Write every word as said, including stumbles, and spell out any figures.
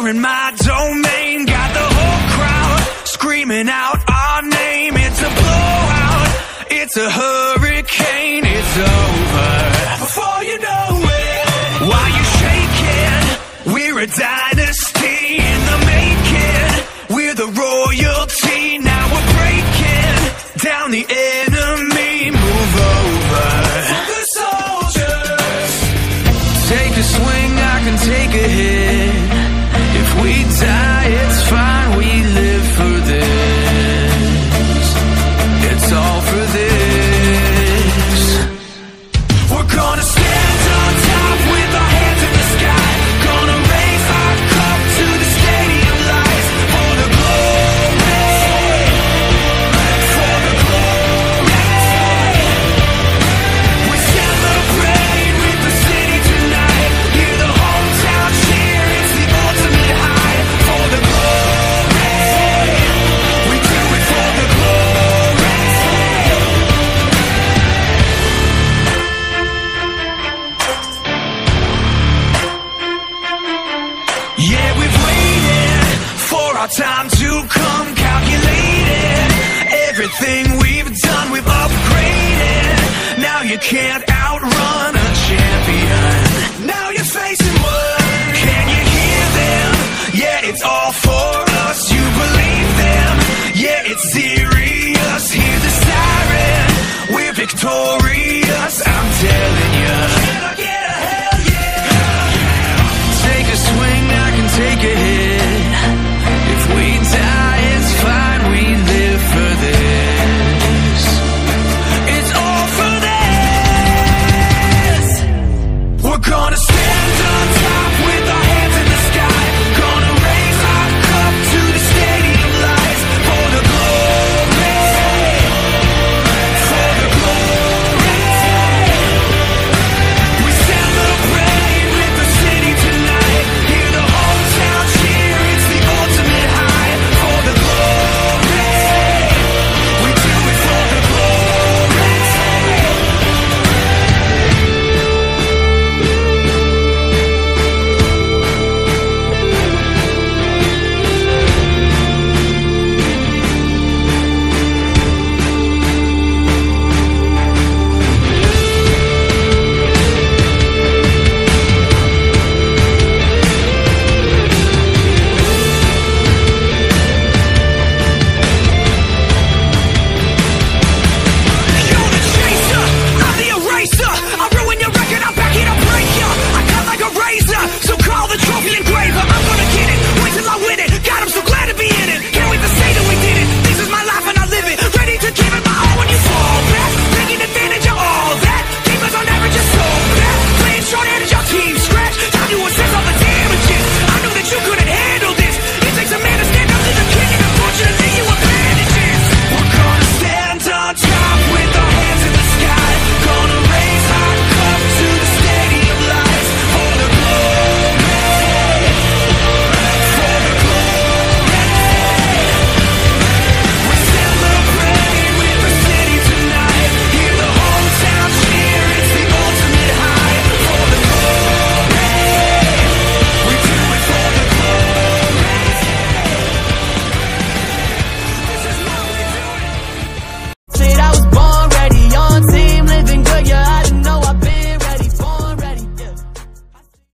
you're in my domain. Got the whole crowd screaming out our name. It's a blowout, it's a hurricane. It's over before you know it. Why you shaking? We're a dynasty in the making. We're the royalty. Now we're breaking down the enemy. Move over for the soldiers. Take a swing, I can take a hit. If we die, it's fine. We live for this. It's all for this. We're gonna stand on top with our hands in the sky. Gonna raise our cup to the stadium lights. For the glory, for the glory. We celebrate with the city tonight. Hear the hometown cheer, it's the ultimate high. For the glory, we do it for the glory. Yeah, we've waited for our time to come. Calculated everything we've done, we've upgraded. Now you can't outrun